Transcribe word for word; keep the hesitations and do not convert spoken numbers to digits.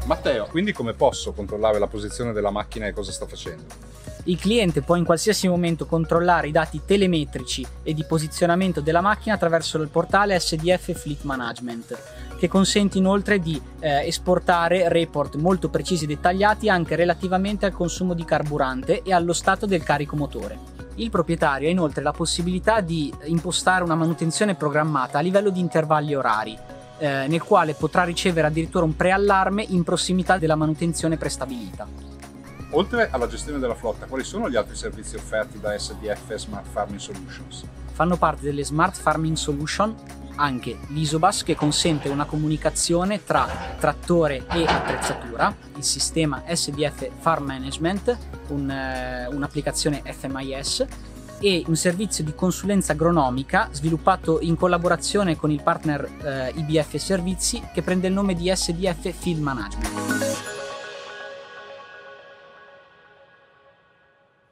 Matteo, quindi come posso controllare la posizione della macchina e cosa sta facendo? Il cliente può in qualsiasi momento controllare i dati telemetrici e di posizionamento della macchina attraverso il portale S D F Fleet Management, che consente inoltre di eh, esportare report molto precisi e dettagliati anche relativamente al consumo di carburante e allo stato del carico motore. Il proprietario ha inoltre la possibilità di impostare una manutenzione programmata a livello di intervalli orari, eh, nel quale potrà ricevere addirittura un preallarme in prossimità della manutenzione prestabilita. Oltre alla gestione della flotta, quali sono gli altri servizi offerti da S D F Smart Farming Solutions? Fanno parte delle Smart Farming Solution anche l'Isobus, che consente una comunicazione tra trattore e attrezzatura, il sistema S D F Farm Management, un, eh, un'applicazione F M I S, e un servizio di consulenza agronomica sviluppato in collaborazione con il partner eh, I B F Servizi, che prende il nome di S D F Field Management.